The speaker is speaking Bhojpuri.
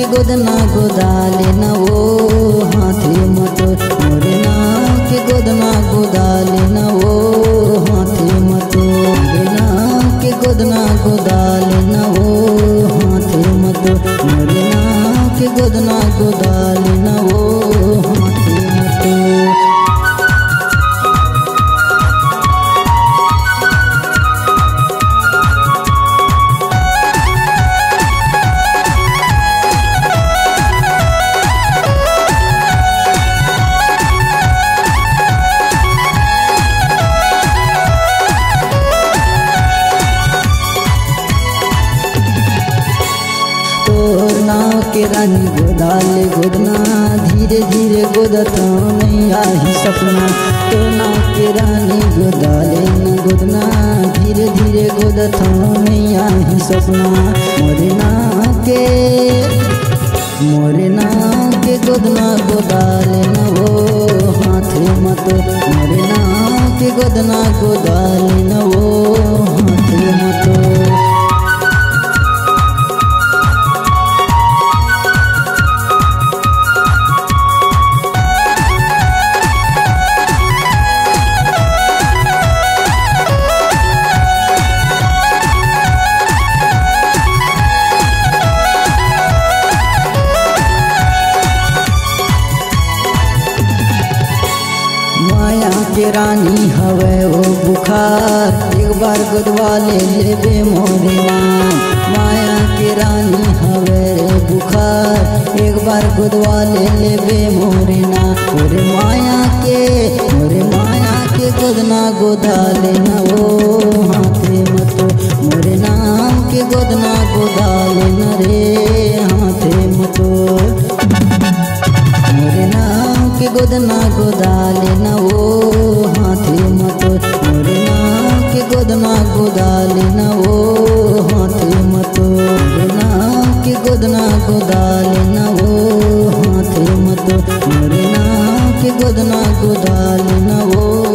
गोदना गोदाले न वो हाथे मत मोरे नाम के गोदना गोदाले न वो हाथे मत मोरे नाम के गोदना गोदाले न वो हाथे मत मोरे नाम के गोदना गोदाले न वो हाथे मत। नाव के रानी गोदाले गोदना धीरे धीरे गोदता नैया ही सपना। तो नाव के रानी गोदाले न गोदना धीरे धीरे गोदता नैया ही सपना। मोरे नाव के गोदना गोदाले न वो हाथे मत मोरे नाव के गोदना गोदाले न वो हाथे मत। माया के रानी हवे ओ बुखार एक बार गोदवा ले लेबे मोरे नाम। माया के रानी हवे रे बुखार एक बार गोदवा ले लेबे मोरे नाम। मोरे माया के गोदना गोदाले न वो हाथे मत मोरे नाम के गोदना गोदाले न रे हाथे मत। मोरे नाम के गोदना गोदाले न वो हाथे मत मोरे नाम के गोदना गोदाले न वो हाथे मत मोरे नाम के गोदना गोदाले न वो हाथे मत मोरे नाम के गोदना गोदाले न वो